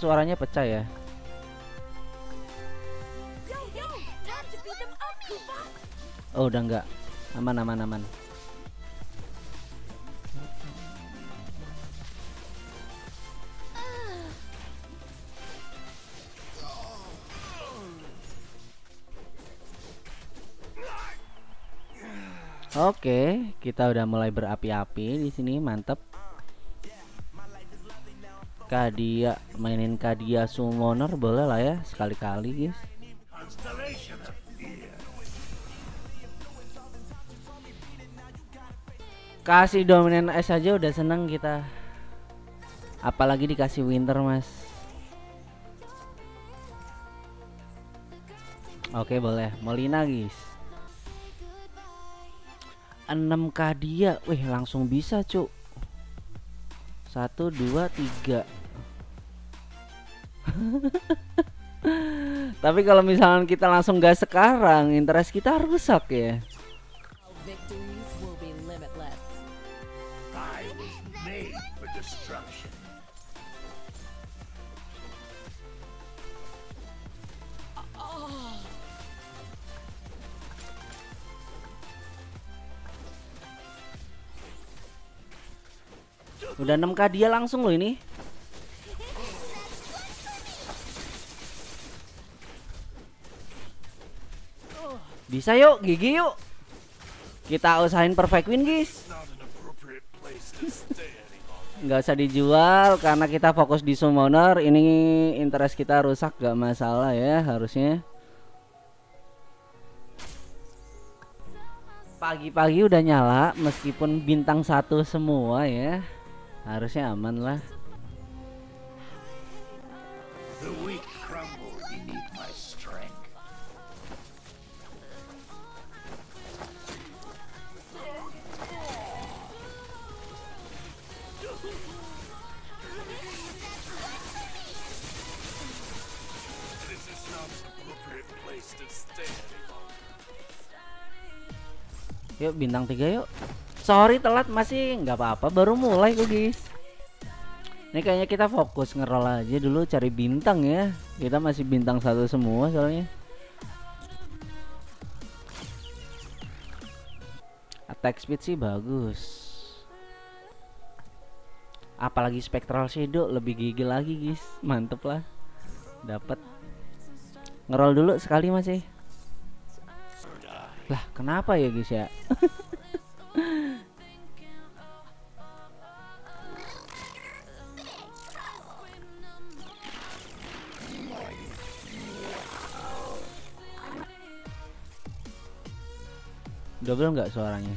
suaranya pecah ya. Oh udah enggak, aman aman aman. Oke, kita udah mulai berapi-api di sini, mantep. Kadia, mainin Kadia summoner boleh lah ya, sekali-kali guys. Kasih dominan es aja udah seneng kita. Apalagi dikasih winter mas. Oke boleh, Molina guys. 6 Kadia, wih langsung bisa cuk. 1, 2, 3. Tapi kalau misalnya kita langsung gas sekarang, interest kita rusak ya. Udah 6k dia langsung loh ini. Bisa yuk, gigi yuk. Kita usahain perfect win guys. Nggak usah dijual karena kita fokus di summoner. Ini interest kita rusak gak masalah ya harusnya. Pagi-pagi udah nyala meskipun bintang 1 semua ya. Harusnya aman lah. Yuk bintang 3 yuk. Sorry telat masih nggak apa-apa, baru mulai kok guys. Ini kayaknya kita fokus ngeroll aja dulu cari bintang ya. Kita masih bintang 1 semua soalnya. Attack speed sih bagus. Apalagi Spectral Shadow lebih gigil lagi guys. Mantep lah. Dapat. Ngeroll dulu sekali masih. Lah kenapa ya guys ya? Double nggak suaranya?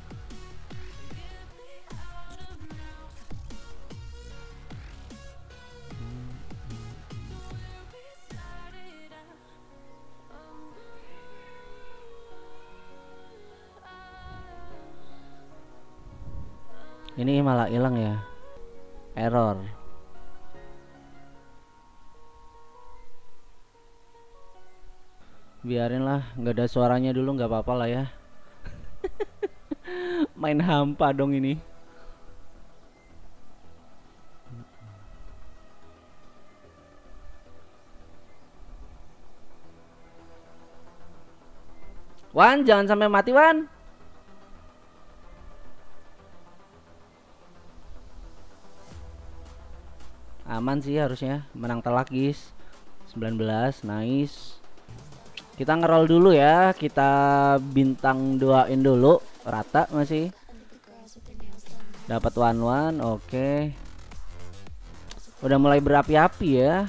Ini malah hilang ya. Error. Biarin lah, nggak ada suaranya dulu nggak apa-apa lah ya. Main hampa dong ini. Wan, jangan sampai mati Wan. Aman sih harusnya, menang telak guys. 19, nice. Kita ngeroll dulu ya, kita bintang 2-in dulu, rata masih. Dapat 1-1, oke. Udah mulai berapi-api ya.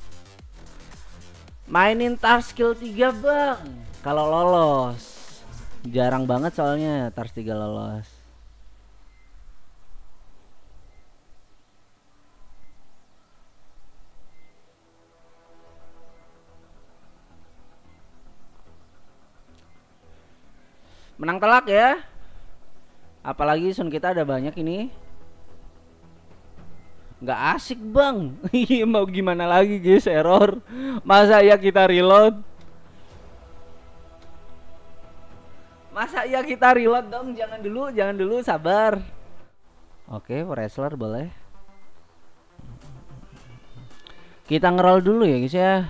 Mainin tar skill 3 bang. Kalau lolos. Jarang banget soalnya tar 3 lolos. Menang telak ya. Apalagi sun kita ada banyak ini. Nggak asik bang. Mau gimana lagi guys, error. Masa ya kita reload? Masa ya kita reload dong? Jangan dulu, sabar. Oke, wrestler boleh. Kita ngeroll dulu ya guys ya.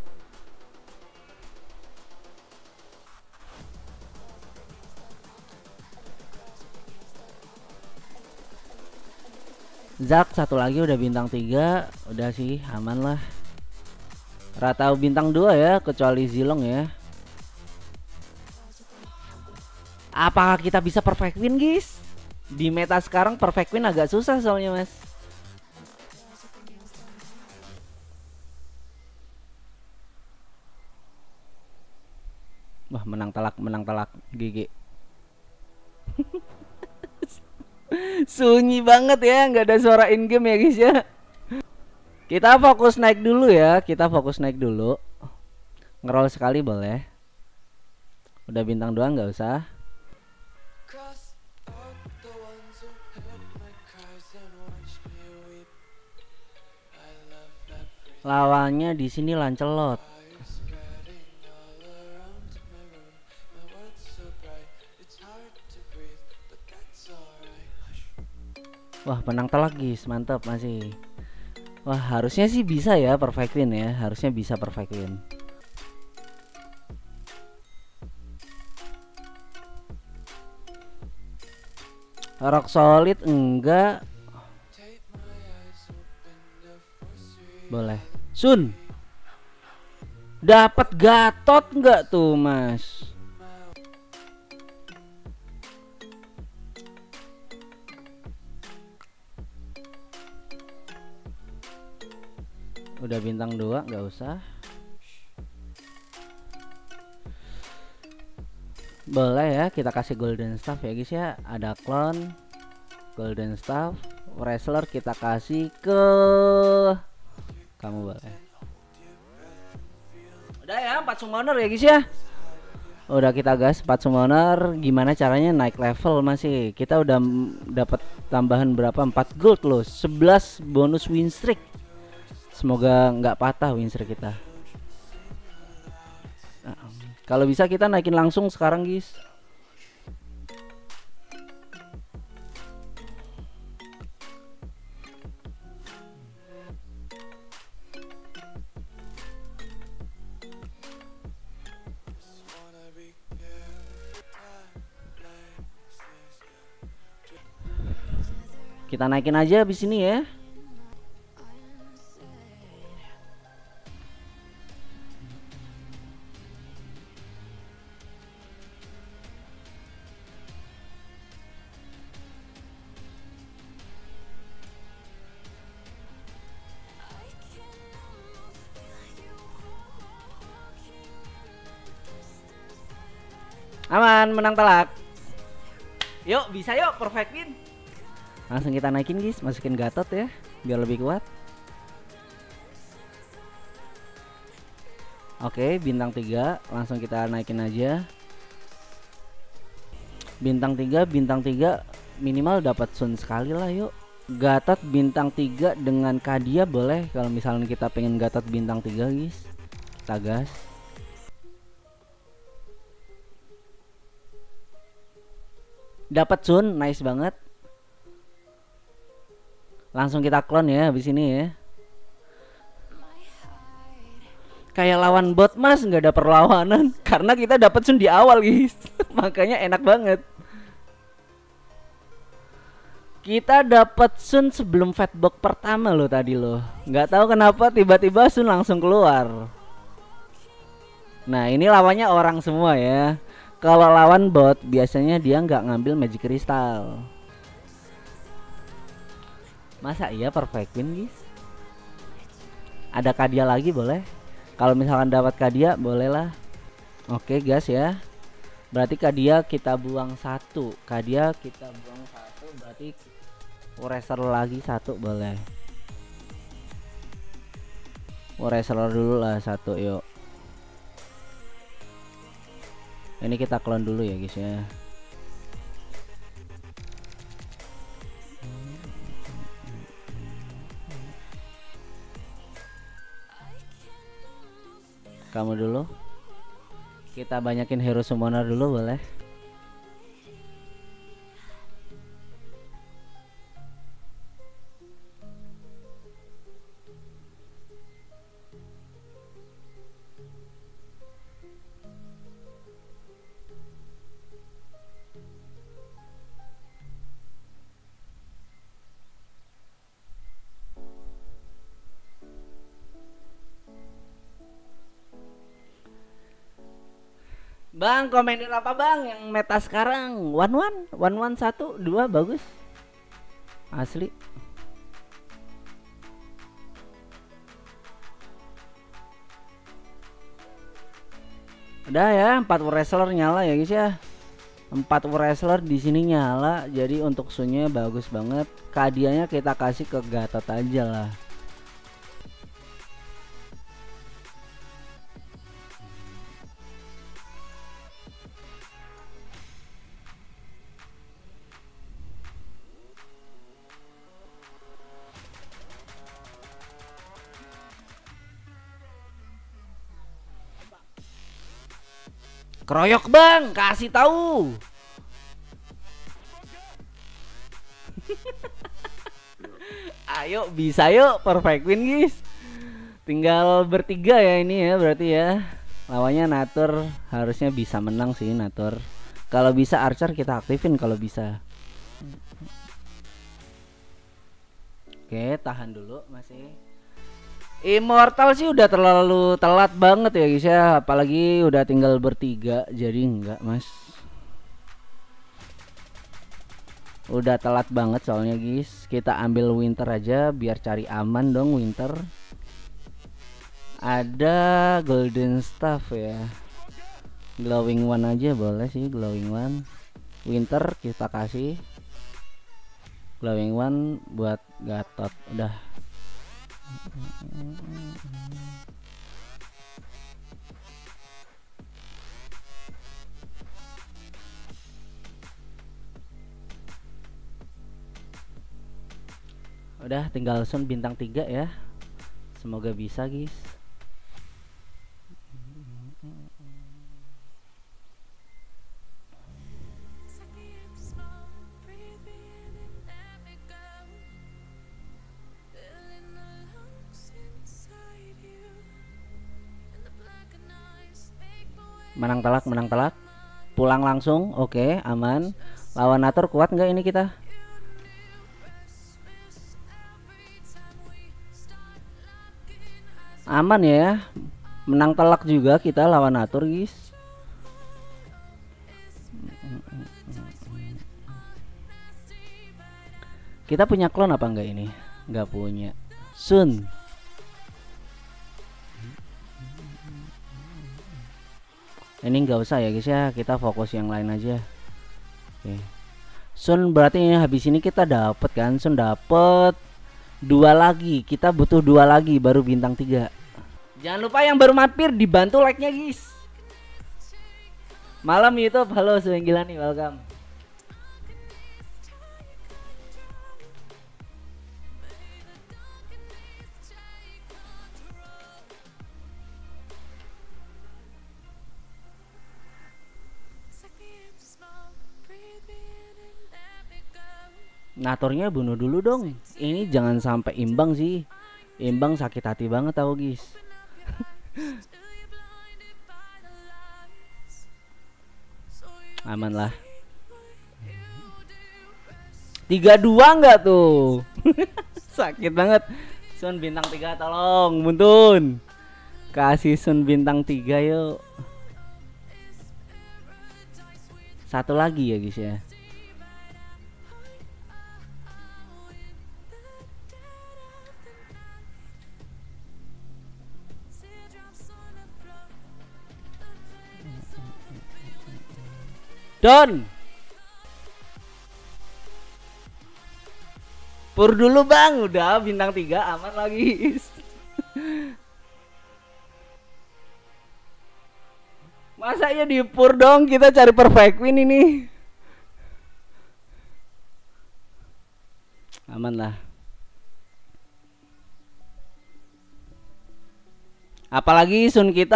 Zak satu lagi udah bintang 3, udah sih aman lah. Ratau bintang 2 ya, kecuali Zilong ya. Apakah kita bisa perfect win guys? Di meta sekarang perfect win agak susah soalnya mas. Wah menang telak GG. Sunyi banget ya, nggak ada suara in game ya guys ya. Kita fokus naik dulu ya, kita fokus naik dulu. Ngeroll sekali boleh. Udah bintang 2 nggak usah. Lawannya di sini Lancelot. Wah menang telak guys, mantap masih. Wah harusnya sih bisa ya perfect win ya, harusnya bisa perfect win. Rock solid enggak. Boleh. Sun. Dapat Gatot enggak tuh mas? Udah bintang 2 nggak usah. Boleh ya kita kasih golden staff ya guys ya. Ada clone, golden staff, wrestler kita kasih ke kamu boleh. Udah ya 4 summoner ya guys ya. Udah kita gas 4 summoner. Gimana caranya naik level masih? Kita udah dapat tambahan berapa? 4 gold loh. 11 bonus win streak. Semoga nggak patah win streak kita. Nah, kalau bisa kita naikin langsung sekarang guys. Kita naikin aja habis ini ya. Aman, menang telak. Yuk, bisa yuk, perfect win. Langsung kita naikin guys, masukin Gatot ya, biar lebih kuat. Oke, bintang 3, langsung kita naikin aja. Bintang 3 minimal dapat Sun sekali lah yuk. Gatot bintang 3 dengan Kadia boleh kalau misalnya kita pengen Gatot bintang 3 guys. Kita gas. Dapat Sun, nice banget. Langsung kita clone ya habis ini ya. Kayak lawan bot mas, nggak ada perlawanan karena kita dapat Sun di awal guys. Makanya enak banget. Kita dapat Sun sebelum fatbox pertama loh tadi loh. Nggak tahu kenapa tiba-tiba Sun langsung keluar. Nah ini lawannya orang semua ya. Kalau lawan bot biasanya dia nggak ngambil magic crystal. Masa iya perfect win guys? Ada Kadia lagi boleh. Kalau misalkan dapat Kadia boleh lah. Oke guys ya. Berarti Kadia kita buang 1. Kadia kita buang 1 berarti wrestler lagi 1 boleh. Wrestler dulu lah 1 yuk. Ini kita clone dulu ya guys ya. Kamu dulu. Kita banyakin hero summoner dulu boleh. Bang, komentar apa bang yang meta sekarang? One one satu dua bagus. Asli. Udah ya, 4 wrestler nyala ya guys ya. 4 wrestler di sini nyala, jadi untuk sunnya bagus banget. Kadianya kita kasih ke Gatot aja lah. Keroyok bang, kasih tahu. Ayo bisa yuk, perfect win guys. Tinggal bertiga ya ini ya berarti ya. Lawannya Natur, harusnya bisa menang sih Natur. Kalau bisa Archer kita aktifin kalau bisa. Oke, tahan dulu masih. Immortal sih udah terlalu telat banget ya guys ya, apalagi udah tinggal bertiga, jadi enggak mas. Udah telat banget soalnya guys. Kita ambil Winter aja biar cari aman dong Winter. Ada Golden Staff ya. Glowing One aja boleh sih, Glowing One. Winter kita kasih. Glowing One buat Gatot udah. Udah tinggal Sun bintang 3 ya. Semoga bisa guys. Menang telak, pulang langsung, oke, aman. Lawan Natur kuat nggak ini kita? Aman ya, menang telak juga kita lawan Natur guys. Kita punya klon apa enggak ini? Nggak punya. Sun. Ini nggak usah ya guys ya, kita fokus yang lain aja. Oke. Sun berarti ini habis ini kita dapat kan? Sun dapat 2 lagi. Kita butuh 2 lagi baru bintang 3. Jangan lupa yang baru mampir dibantu like-nya guys. Malam YouTube, halo Suenggilani, welcome. Naturnya bunuh dulu dong. Ini jangan sampai imbang sih. Imbang sakit hati banget tau guys. Aman lah. 3-2 enggak tuh? Sakit banget. Sun bintang 3 tolong Buntun. Kasih Sun bintang 3 yuk. 1 lagi ya guys ya. Don. Pur dulu bang, udah bintang 3 aman lagi. Masa ya di pur dong, kita cari perfect win ini. Aman lah. Apalagi Sun kita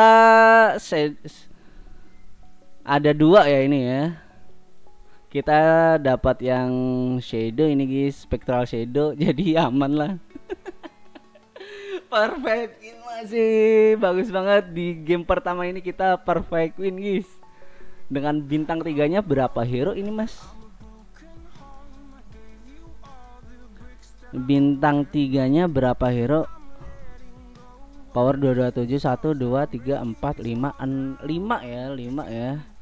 ada 2 ya ini ya. Kita dapat yang shadow ini guys, spectral shadow, jadi aman lah. Perfect win masih bagus banget di game pertama ini, kita perfect win guys. Dengan bintang 3-nya berapa hero ini mas? Bintang 3-nya berapa hero? Power 227 1 2 3 4 5 5 ya, 5 ya.